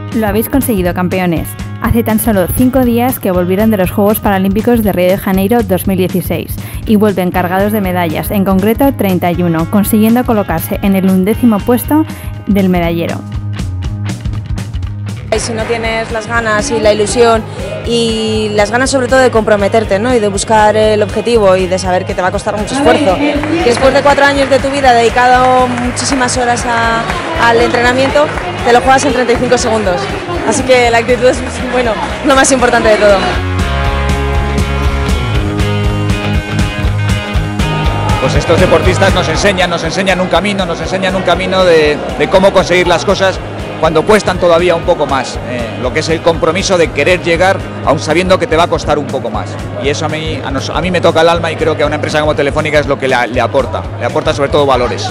Lo habéis conseguido, campeones. Hace tan solo 5 días que volvieron de los Juegos Paralímpicos de Río de Janeiro 2016 y vuelven cargados de medallas, en concreto 31, consiguiendo colocarse en el 11º puesto del medallero. Si no tienes las ganas y la ilusión y las ganas sobre todo de comprometerte, ¿no? Y de buscar el objetivo y de saber que te va a costar mucho esfuerzo, que después de 4 años de tu vida dedicado muchísimas horas al entrenamiento, te lo juegas en 35 segundos. Así que la actitud es, bueno, lo más importante de todo. Pues estos deportistas nos enseñan un camino de cómo conseguir las cosas cuando cuestan todavía un poco más, lo que es el compromiso de querer llegar aun sabiendo que te va a costar un poco más, y eso a mí me toca el alma, y creo que a una empresa como Telefónica es lo que le aporta sobre todo valores.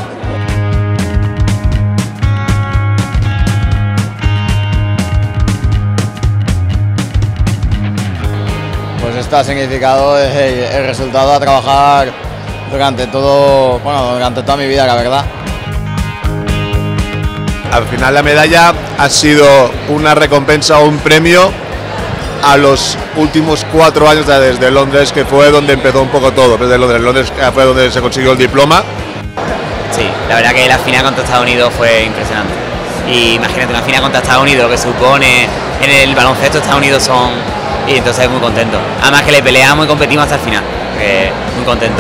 Pues esto ha significado el resultado a trabajar durante toda mi vida, la verdad. Al final la medalla ha sido una recompensa o un premio a los últimos 4 años desde Londres, que fue donde empezó un poco todo. Desde Londres fue donde se consiguió el diploma. Sí, la verdad que la final contra Estados Unidos fue impresionante. Y imagínate una final contra Estados Unidos, lo que supone en el baloncesto Estados Unidos son... Y entonces muy contento. Además que le peleamos y competimos hasta el final. Muy contento.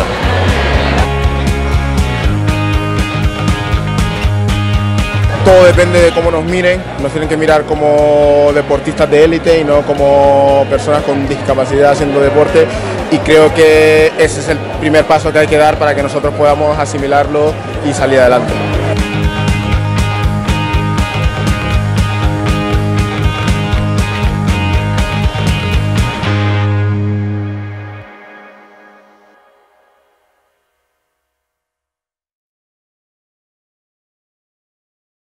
Todo depende de cómo nos miren, nos tienen que mirar como deportistas de élite y no como personas con discapacidad haciendo deporte, y creo que ese es el primer paso que hay que dar para que nosotros podamos asimilarlo y salir adelante.